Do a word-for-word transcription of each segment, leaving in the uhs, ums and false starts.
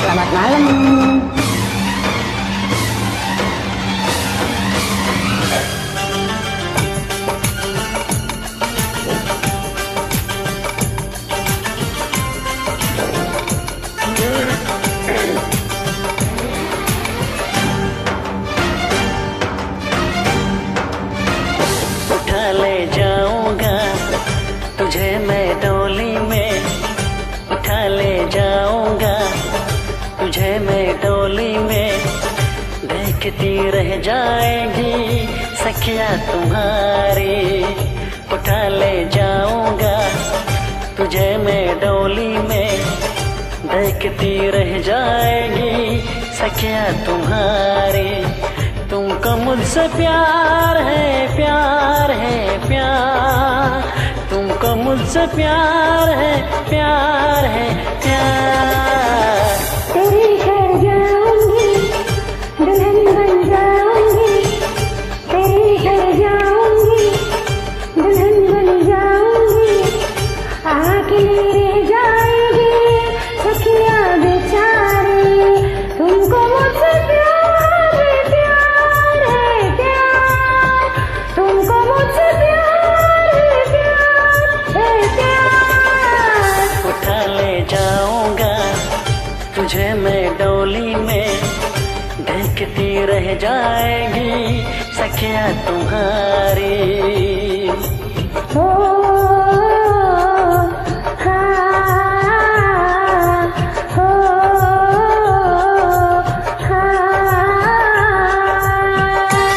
Selamat malam. उठा ले जाऊंगा तुझे मैं डोली में, उठा ले जाऊंगा तुझे मैं डोली में, देखती रह जाएगी सखिया तुम्हारी। उठा ले जाऊंगा तुझे मैं डोली में, देखती रह जाएगी सखिया तुम्हारी। तुमको मुझसे प्यार है, प्यार है, प्यार, तुमको मुझसे प्यार है, प्यार है, प्यार। तेरे घर जाऊंगी, दुल्हन बन जाऊंगी, तेरे घर जाऊंगी, दुल्हन बन जाऊंगी, आके रह जाएगी सखिया बेचारी। तुमको मुझसे प्यार है, प्यार है, प्यार, तुमको मुझसे प्यार है, प्यार है, प्यार। उठा ले जाऊंगा तुझे मैं डोली में, देखती रह जाएगी सखिया तुम्हारी। हो हाँ, हो हाँ।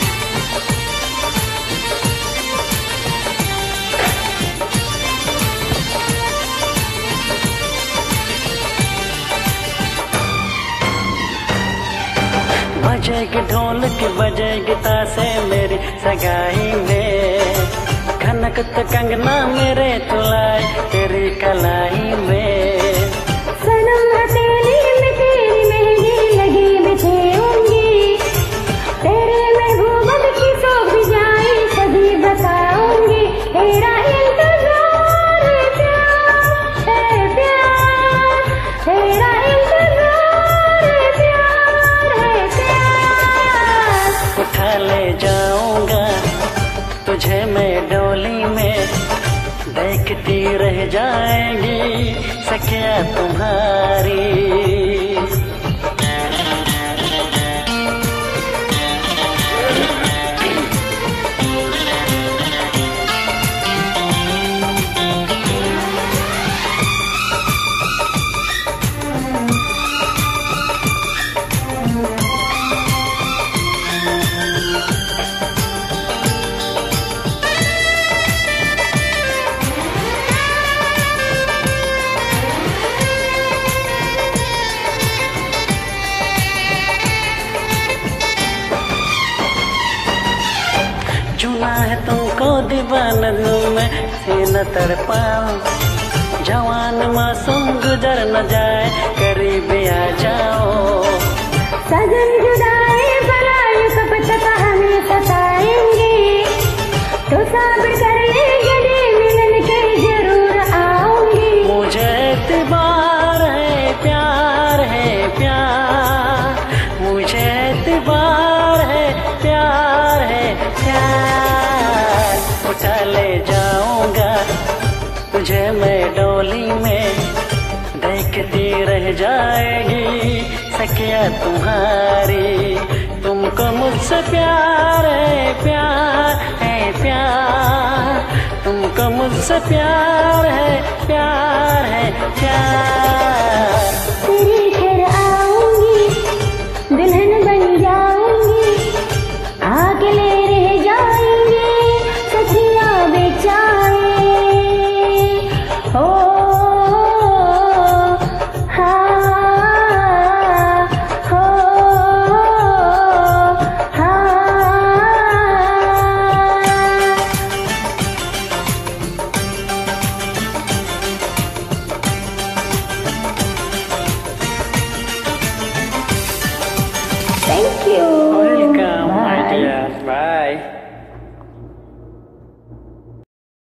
बजेगी ढोलक बजेगी तासे मेरी सगाई में, खनकत कंगना मेरे तुलाए तेरी कलाई में। सनम हथेली में तेरी मेहंदी लगी बिछेऊंगी, तेरे महबूबत की सोख भी जाई सभी बताऊंगी। तेरा इंतजार है, प्यार है, प्यार, तेरा इंतजार है, प्यार है, प्यार। उठा ले जाऊंगा तुझे मैं डोली में, देखती रह जाएगी सखिया तुम्हारी। चुना है तुमको दीवाना में से न तड़पाओ, जवान मासूम गुजर न जाए करीब आ जाओ। सजन जुदाई बलायु कब तक हमें सताएंगे, तो साबिर कर ले गले मिलन के जरूर आऊंगी। मुझे एतबार है, प्यार है, प्यार, मुझे एतबार है, प्यार है, प्यार। उठा ले जाऊंगा तुझे मैं डोली में, देखती रह जाएगी सखिया तुम्हारी। तुमको मुझसे प्यार है, प्यार है, प्यार, तुमको मुझसे प्यार है, प्यार है, प्यार। तेरे